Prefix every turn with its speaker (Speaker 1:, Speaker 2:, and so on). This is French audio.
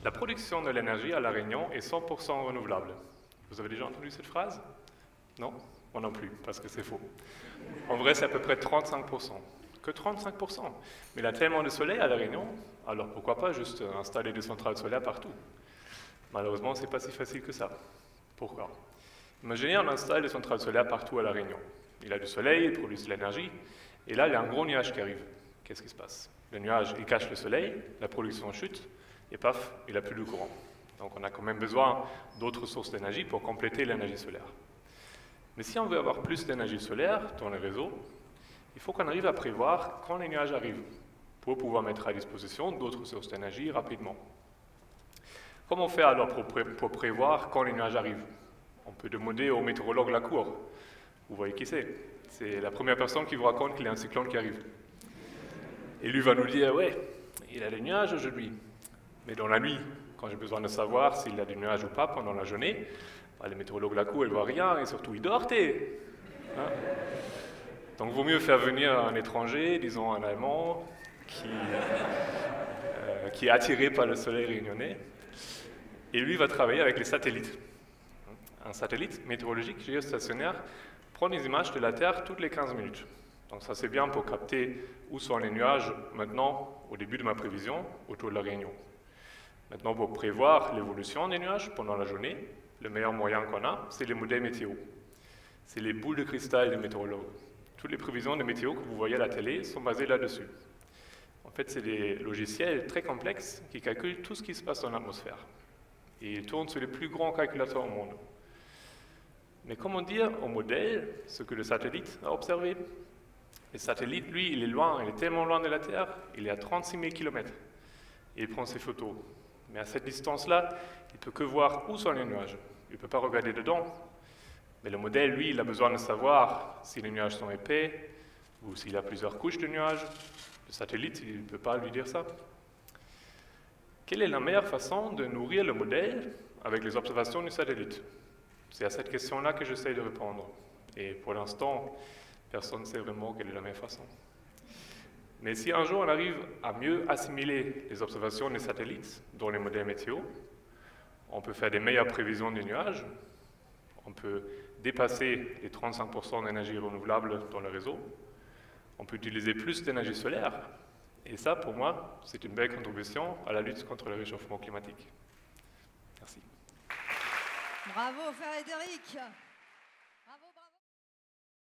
Speaker 1: La production de l'énergie à La Réunion est 100% renouvelable. Vous avez déjà entendu cette phrase? Non? Moi non plus, parce que c'est faux. En vrai, c'est à peu près 35%. Que 35%. Mais il y a tellement de soleil à La Réunion, alors pourquoi pas juste installer des centrales solaires partout? Malheureusement, ce n'est pas si facile que ça. Pourquoi? Imaginez, on installe des centrales solaires partout à La Réunion. Il y a du soleil, il produit de l'énergie, et là, il y a un gros nuage qui arrive. Qu'est-ce qui se passe? Le nuage, il cache le soleil, la production chute, et paf, il n'a plus de courant. Donc on a quand même besoin d'autres sources d'énergie pour compléter l'énergie solaire. Mais si on veut avoir plus d'énergie solaire dans le réseau, il faut qu'on arrive à prévoir quand les nuages arrivent, pour pouvoir mettre à disposition d'autres sources d'énergie rapidement. Comment faire alors pour prévoir quand les nuages arrivent? On peut demander au météorologue de la cour. Vous voyez qui c'est? C'est la première personne qui vous raconte qu'il y a un cyclone qui arrive. Et lui va nous dire, ouais, il y a des nuages aujourd'hui. Mais dans la nuit, quand j'ai besoin de savoir s'il y a des nuages ou pas pendant la journée, bah, les météorologues de la cour, ils ne voient rien et surtout, ils dorment. Hein? Donc, il vaut mieux faire venir un étranger, disons un Allemand, qui est attiré par le soleil réunionnais. Et lui va travailler avec les satellites. Un satellite météorologique géostationnaire prend des images de la Terre toutes les 15 minutes. Donc ça c'est bien pour capter où sont les nuages maintenant, au début de ma prévision, autour de la Réunion. Maintenant, pour prévoir l'évolution des nuages pendant la journée, le meilleur moyen qu'on a, c'est les modèles météo. C'est les boules de cristal des météorologues. Toutes les prévisions de météo que vous voyez à la télé sont basées là-dessus. En fait, c'est des logiciels très complexes qui calculent tout ce qui se passe dans l'atmosphère. Et ils tournent sur les plus grands calculateurs au monde. Mais comment dire au modèle ce que le satellite a observé? Le satellite, lui, il est loin, il est tellement loin de la Terre, il est à 36 000 km. Et il prend ses photos. Mais à cette distance-là, il ne peut que voir où sont les nuages. Il ne peut pas regarder dedans. Mais le modèle, lui, il a besoin de savoir si les nuages sont épais ou s'il y a plusieurs couches de nuages. Le satellite, il ne peut pas lui dire ça. Quelle est la meilleure façon de nourrir le modèle avec les observations du satellite? C'est à cette question-là que j'essaie de répondre. Et pour l'instant, personne ne sait vraiment quelle est la meilleure façon. Mais si un jour on arrive à mieux assimiler les observations des satellites dans les modèles météo, on peut faire des meilleures prévisions des nuages, on peut dépasser les 35% d'énergie renouvelable dans le réseau, on peut utiliser plus d'énergie solaire, et ça, pour moi, c'est une belle contribution à la lutte contre le réchauffement climatique. Merci.
Speaker 2: Bravo, Frédéric.